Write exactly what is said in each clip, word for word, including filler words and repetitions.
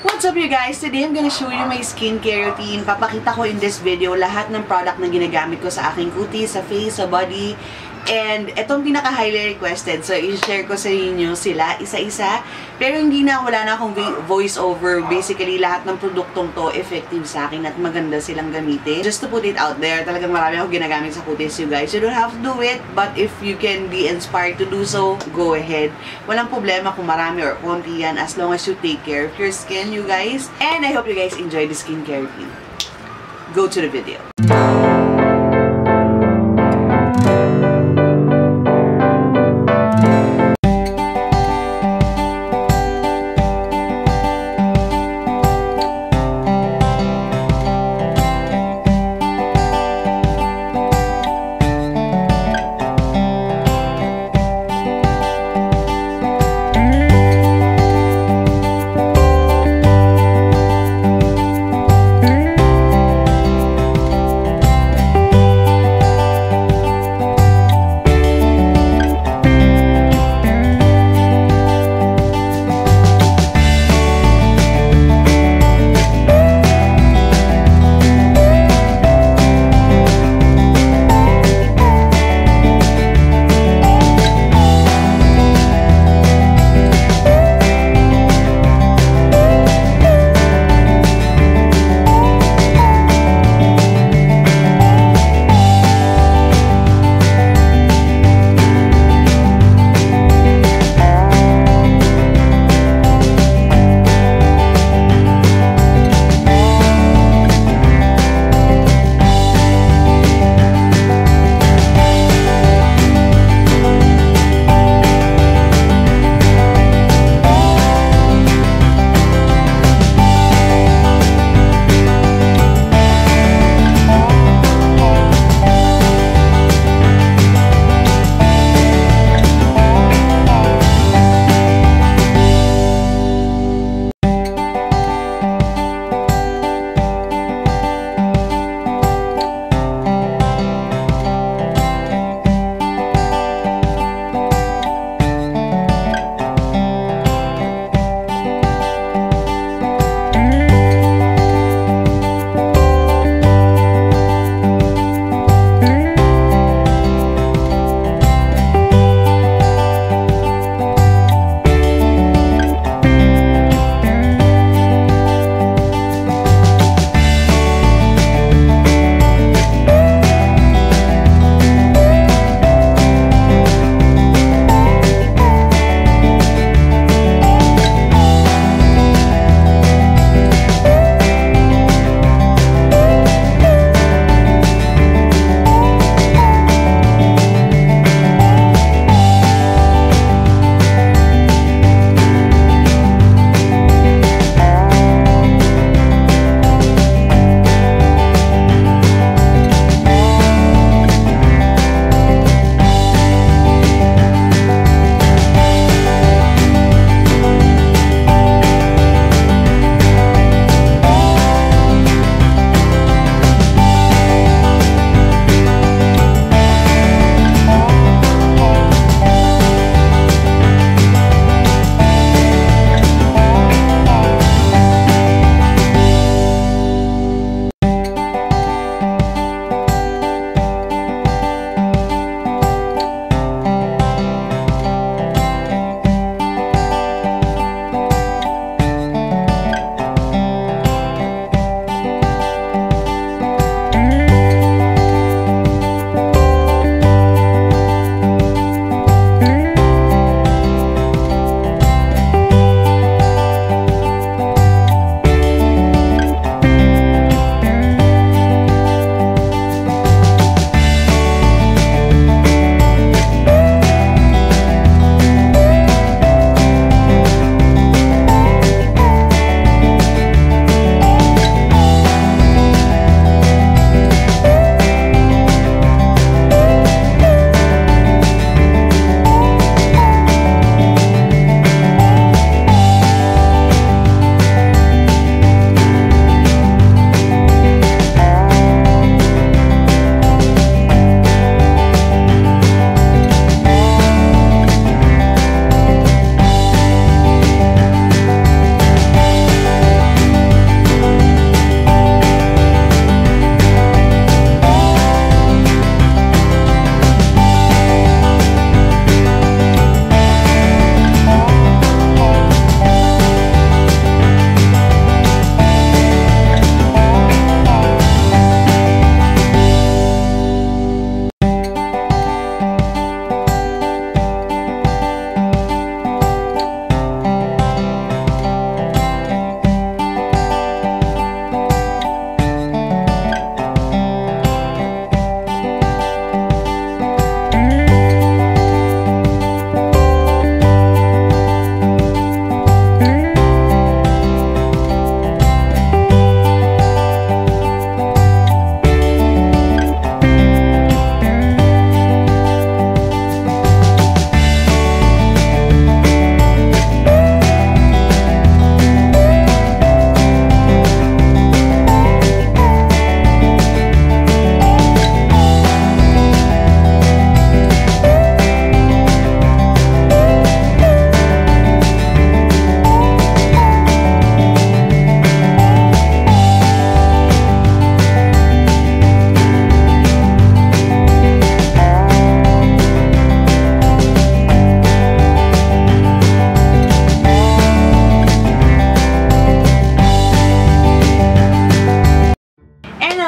What's up you guys? Today I'm gonna show you my skincare routine. Papakita ko in this video lahat ng product na ginagamit ko sa aking kutis, sa face, sa body. And itong pinaka-highly requested. So, i-share ko sa inyo sila isa-isa. Pero hindi na, wala na akong voice over. Basically, lahat ng produktong to effective sa akin at maganda silang gamitin. Just to put it out there, talagang marami akong ginagamit sa kutis, you guys. You don't have to do it, but if you can be inspired to do so, go ahead. Walang problema kung marami or konti yan as long as you take care of your skin, you guys. And I hope you guys enjoy the skincare routine. Go to the video.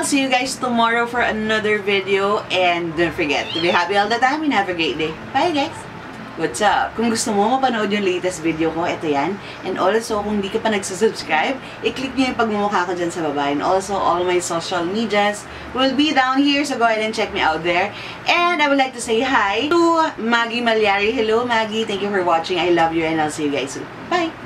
I'll see you guys tomorrow for another video. And don't forget to be happy all the time and have a great day. Bye guys! What's up? Kung gusto mo mapanood yung latest video ko, ito yan. And also, kung di ka pa nagsasubscribe, i-click nyo yung pagmumukha ko dyan sa baba. And also, all my social medias will be down here. So go ahead and check me out there. And I would like to say hi to Maggie Malyari. Hello Maggie, thank you for watching. I love you and I'll see you guys soon. Bye!